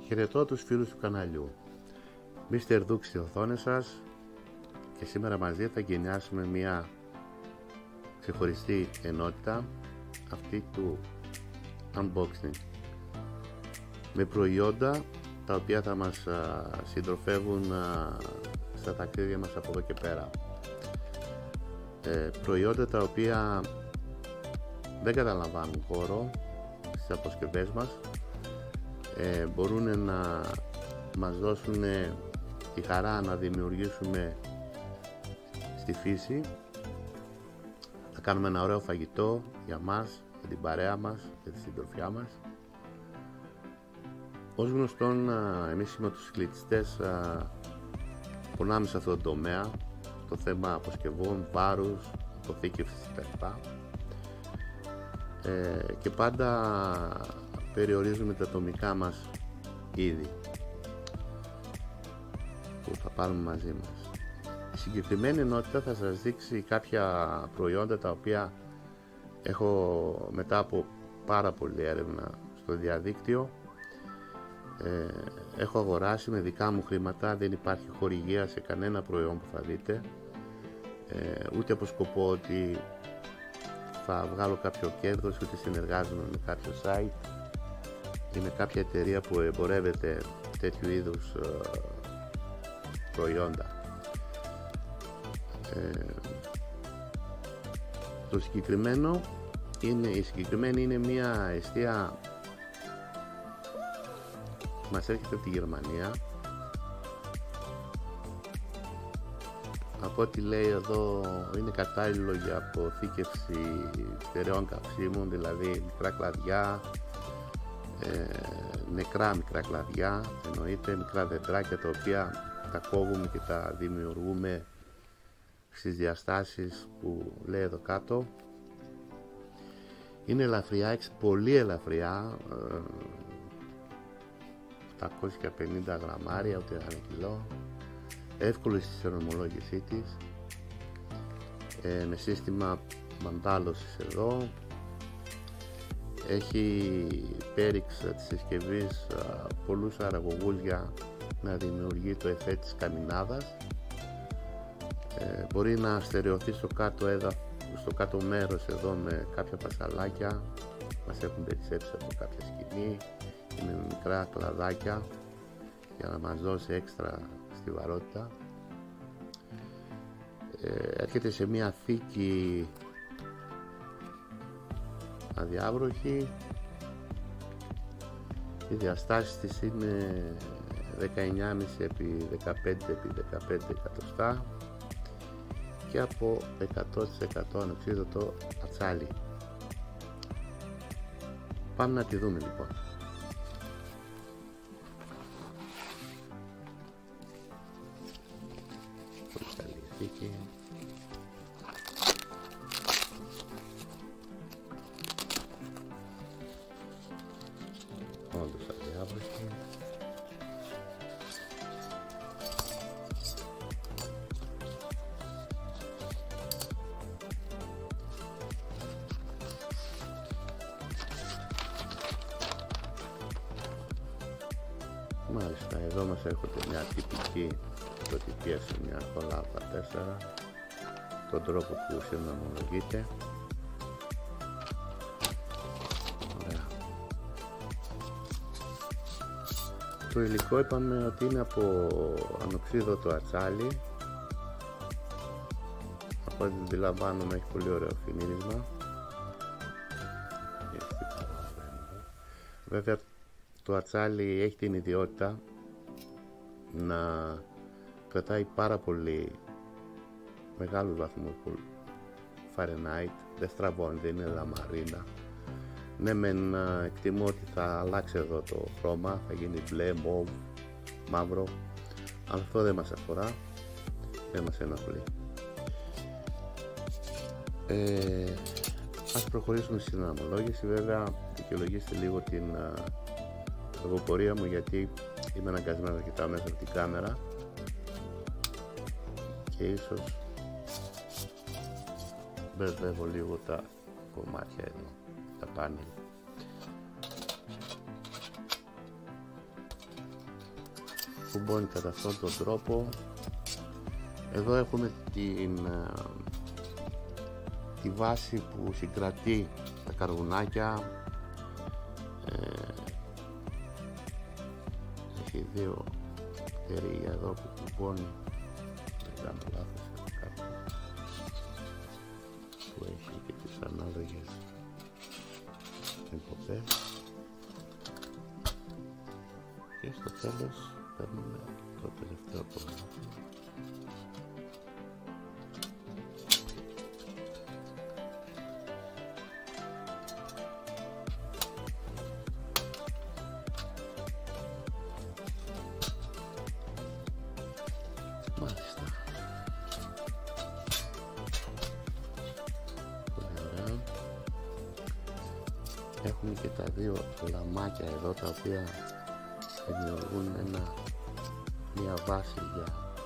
Χαιρετώ τους φίλους του καναλιού. Mr. Duke στη οθόνη σας και σήμερα μαζί θα γενιάσουμε μια ξεχωριστή ενότητα, αυτή του unboxing, με προϊόντα τα οποία θα μας συντροφεύουν στα ταξίδια μας από εδώ και πέρα. Προϊόντα τα οποία δεν καταλαμβάνουν χώρο στις αποσκευές μας, μπορούν να μας δώσουν τη χαρά να δημιουργήσουμε στη φύση, να κάνουμε ένα ωραίο φαγητό για μας, για την παρέα μας, για τη συντροφιά μας. Ως γνωστόν, εμείς οι μοτοσυκλετιστές πονάμε σε αυτό το τομέα, το θέμα αποσκευών, βάρους, αποθήκευσης κτλ. Και πάντα περιορίζουμε τα ατομικά μας είδη που θα πάρουμε μαζί μας. Η συγκεκριμένη ενότητα θα σας δείξει κάποια προϊόντα τα οποία έχω μετά από πάρα πολλή έρευνα στο διαδίκτυο έχω αγοράσει με δικά μου χρήματα. Δεν υπάρχει χορηγία σε κανένα προϊόν που θα δείτε, ούτε από σκοπό ότι θα βγάλω κάποιο κέρδος, ούτε συνεργάζομαι με κάποιο site ή με κάποια εταιρεία που εμπορεύεται τέτοιου είδους προϊόντα. Το συγκεκριμένο η συγκεκριμένη είναι μια εστία που μας έρχεται από τη Γερμανία. Από ό,τι λέει εδώ είναι κατάλληλο για αποθήκευση στερεών καυσίμων, δηλαδή μικρά κλαδιά, νεκρά μικρά κλαδιά, εννοείται μικρά δεντράκια τα οποία τα κόβουμε και τα δημιουργούμε στις διαστάσεις που λέει εδώ κάτω. Είναι ελαφριά, πολύ ελαφριά, 750 γραμμάρια, ούτε ένα κιλό, εύκολη στη συνομολόγησή της, με σύστημα μαντάλωσης εδώ. Έχει πέριξ της συσκευής πολλούς αραγωγούς για να δημιουργεί το εφέ της καμινάδας. Μπορεί να στερεωθεί στο κάτω μέρος εδώ με κάποια πασαλάκια, μας έχουν περισσέψει από κάποια σκηνή, και με μικρά κλαδάκια για να μας δώσει έξτρα στιβαρότητα. Έρχεται σε μια θήκη αδιάβροχη. Οι διαστάσεις της είναι 19,5 επί 15 επί 15 εκατοστά και από 100% ανοξίδωτο ατσάλι. Πάμε να τη δούμε λοιπόν. Πολύ καλή θήκη. Όντως αδιάβροχη. Μάλιστα, εδώ μας έρχονται μια τυπική πρωτοτυπία σε μια κολάπα 4, τον τρόπο που συνομολογείται. Ωραία. Το υλικό είπαμε ότι είναι από ανοξίδωτο ατσάλι. Από ό,τι αντιλαμβάνομαι έχει πολύ ωραίο φινίρισμα. Βέβαια το ατσάλι έχει την ιδιότητα να κρατάει πάρα πολύ μεγάλους βαθμούς Fahrenheit, δεν στραβώνει, δεν είναι λαμαρίνα. Ναι, μεν εκτιμώ ότι θα αλλάξει εδώ το χρώμα, θα γίνει μπλε, μοβ, μαύρο, αλλά αυτό δεν μας αφορά, δεν μας ενοχλεί. Ας προχωρήσουμε στην αναμολόγηση. Βέβαια δικαιολογήστε λίγο την λογοπορία μου, γιατί είμαι αναγκασμένο να κοιτάω μέσα από την κάμερα και ίσως μπερδεύω λίγο τα κομμάτια εδώ, τα πάνελ. κουμπώνει κατά αυτόν τον τρόπο. Εδώ έχουμε τη βάση που συγκρατεί τα καρβουνάκια. Έχει δύο θερίγια εδώ που κουμπώνει, δεν κάνω λάθος, που έχει και τις ανάλογες εκπομπές. Και στο τέλος παίρνουμε το τελευταίο κομμάτι. Μάλιστα. Πολύ ωραία. Έχουμε και τα δύο λαμάκια εδώ, τα οποία δημιουργούν μια βάση για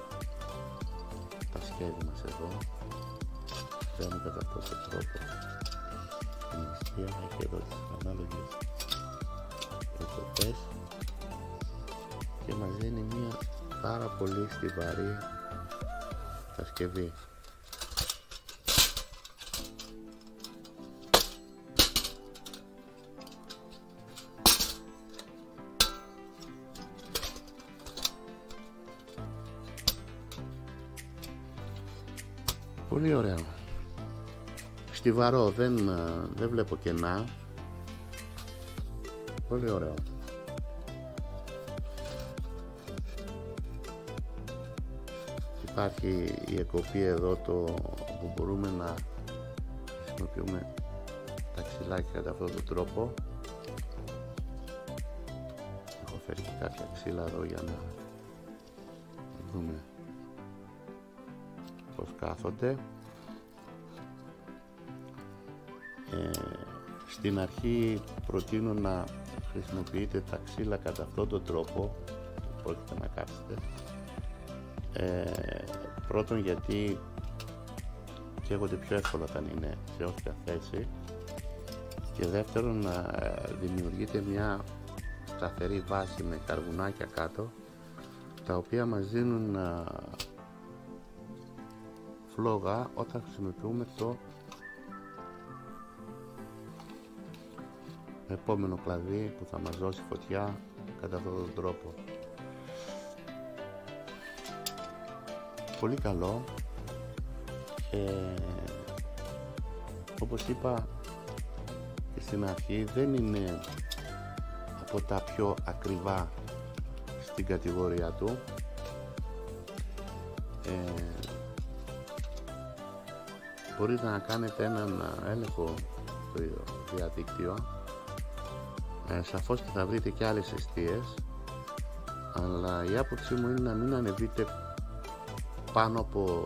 τα σκεύη μας εδώ. Φτιάχνουμε κατά αυτόν τον τρόπο την νηστεία. Έχει εδώ τις ανάλογες εκδοχές και μας δίνει μια πάρα πολύ στιβαρή κατασκευή. Πολύ ωραίο. Στιβαρό, δεν βλέπω κενά. Πολύ ωραίο. Υπάρχει η εκοπή εδώ που μπορούμε να χρησιμοποιούμε τα ξυλάκια κατά αυτόν τον τρόπο. Έχω φέρει και κάποια ξύλα εδώ για να δούμε πως κάθονται. Στην αρχή προτείνω να χρησιμοποιείτε τα ξύλα κατά αυτόν τον τρόπο που πρόκειται να κάτσετε. Πρώτον, γιατί καίγονται πιο εύκολα όταν είναι σε όποια θέση, και δεύτερον, να δημιουργείται μια σταθερή βάση με καρβουνάκια κάτω, τα οποία μας δίνουν φλόγα όταν χρησιμοποιούμε το επόμενο κλαδί που θα μας δώσει φωτιά κατά αυτόν τον τρόπο. Πολύ καλό. Όπως είπα και στην αρχή, δεν είναι από τα πιο ακριβά στην κατηγορία του. Μπορείτε να κάνετε έναν έλεγχο στο διαδίκτυο. Σαφώς και θα βρείτε και άλλες εστίες, αλλά η άποψή μου είναι να μην ανεβείτε πάνω από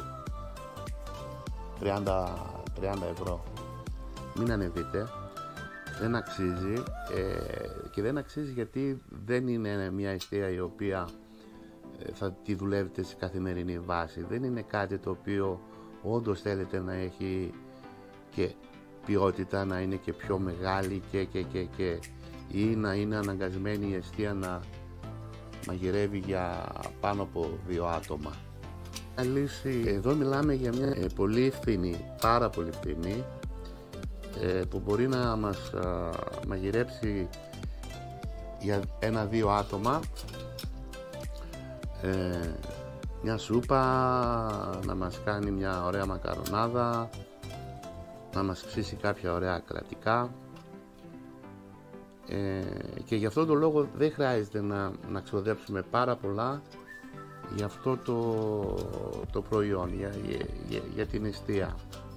30 ευρώ. Μην ανεβείτε, δεν αξίζει, και δεν αξίζει γιατί δεν είναι μια εστία η οποία θα τη δουλεύετε σε καθημερινή βάση. Δεν είναι κάτι το οποίο όντως θέλετε να έχει και ποιότητα, να είναι και πιο μεγάλη ή να είναι αναγκασμένη η εστία να μαγειρεύει για πάνω από 2 άτομα. Εδώ μιλάμε για μια πολύ φθηνή, πάρα πολύ φθηνή, που μπορεί να μας μαγειρέψει για 1-2 άτομα μια σούπα, να μας κάνει μια ωραία μακαρονάδα, να μας ψήσει κάποια ωραία κρατικά, και γι' αυτό το λόγο δεν χρειάζεται να ξοδέψουμε πάρα πολλά για αυτό το προϊόν, για την εστία.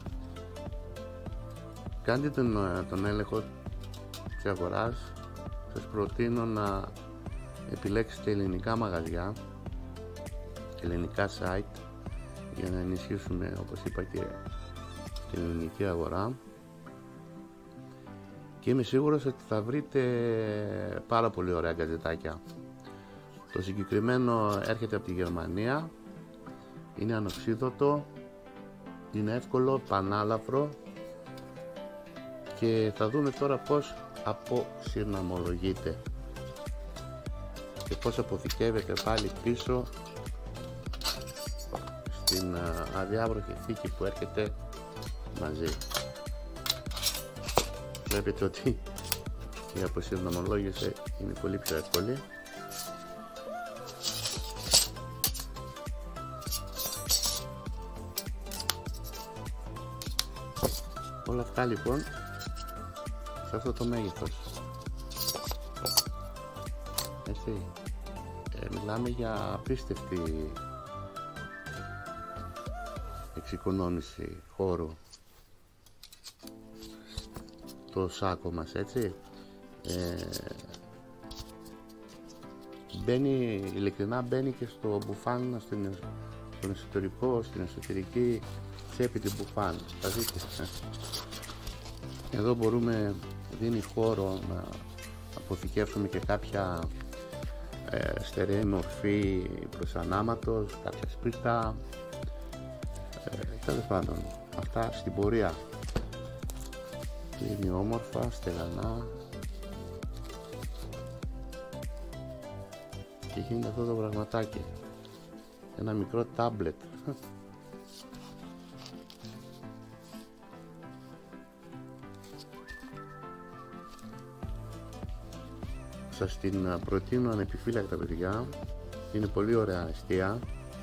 Κάντε τον έλεγχο της αγοράς. Σας προτείνω να επιλέξετε ελληνικά μαγαζιά, ελληνικά site, για να ενισχύσουμε, όπως είπα, και την ελληνική αγορά, και είμαι σίγουρος ότι θα βρείτε πάρα πολύ ωραία γκαζετάκια. Το συγκεκριμένο έρχεται από τη Γερμανία, είναι ανοξίδωτο, είναι εύκολο, πανάλαφρο, και θα δούμε τώρα πως αποσυναμολογείται. και πώς αποθηκεύεται πάλι πίσω στην αδιάβροχη θήκη που έρχεται μαζί. Βλέπετε ότι η αποσυνδρομολόγηση είναι πολύ πιο εύκολη. Όλα αυτά λοιπόν σε αυτό το μέγεθος. Έτσι, μιλάμε για απίστευτη εξοικονόμηση χώρου το σάκο μας, έτσι. Ειλικρινά μπαίνει και στο μπουφάν, στον εσωτερικό, στην εσωτερική τσέπη του μπουφάν. Θα δείτε. Εδώ δίνει χώρο να αποθηκεύσουμε και κάποια στερεή μορφή προς ανάματος, κάποια σπίρτα, τέλος πάντων, αυτά στην πορεία. Είναι όμορφα, στεγανά και γίνεται αυτό το πραγματάκι, ένα μικρό τάμπλετ. Σας την προτείνω ανεπιφύλακτα, παιδιά. Είναι πολύ ωραία εστία.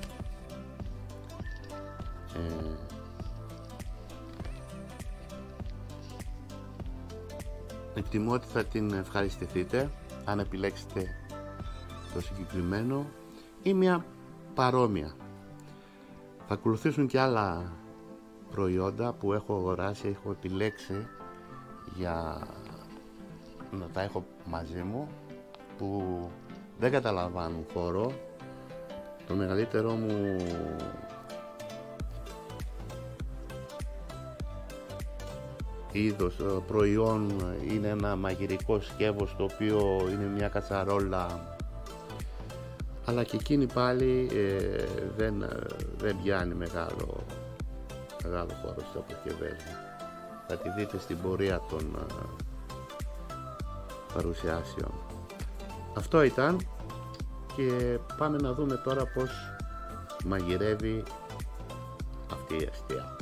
Εκτιμώ ότι θα την ευχαριστηθείτε αν επιλέξετε το συγκεκριμένο ή μια παρόμοια. Θα ακολουθήσουν και άλλα προϊόντα που έχω αγοράσει, έχω επιλέξει για να τα έχω μαζί μου, που δεν καταλαμβάνουν χώρο. Το μεγαλύτερό μου είδος προϊόν είναι ένα μαγειρικό σκεύος, το οποίο είναι μια κατσαρόλα, αλλά και εκείνη πάλι δεν πιάνει μεγάλο χώρο στις αποσκευές μου. Θα τη δείτε στην πορεία των παρουσιάσεων. Αυτό ήταν και πάμε να δούμε τώρα πως μαγειρεύει αυτή η εστία.